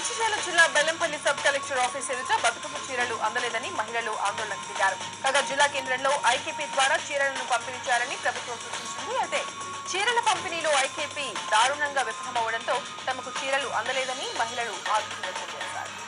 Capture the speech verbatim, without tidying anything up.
మంచిర్యాల జిల్లా Bellampalli sub collector office ఎదుట బతుకమ్మ చీరలు అందలేదని మహిళలు ఆందోళనకు దిగారు. కాగా జిల్లా కేంద్రంలో ఐకేపీ ద్వారా చీరలను పంపిణీ చేయాలని ప్రభుత్వం సూచించింది. అయితే చీరల పంపిణీలో ఐకేపీ దారుణంగా విఫలమవడంతో తమకు చీరలు అందలేదని మహిళలు ఆందోళన వ్యక్తం చేశారు.